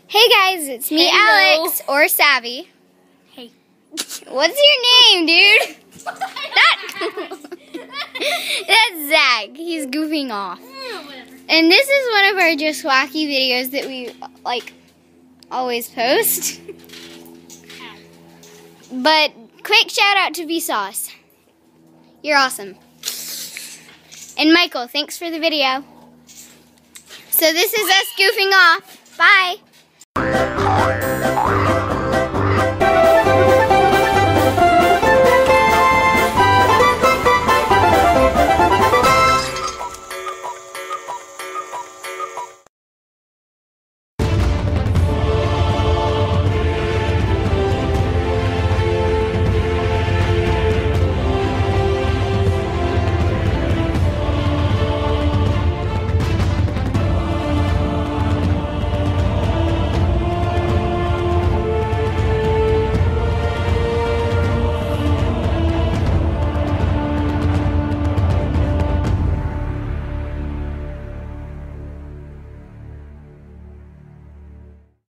Hey guys, it's me, Hello. Alex, or Savvy. Hey. What's your name, dude? That's Zach. He's goofing off. And this is one of our just wacky videos that we, always post. But quick shout out to Vsauce. You're awesome. And Michael, thanks for the video. So this is us goofing off. Bye.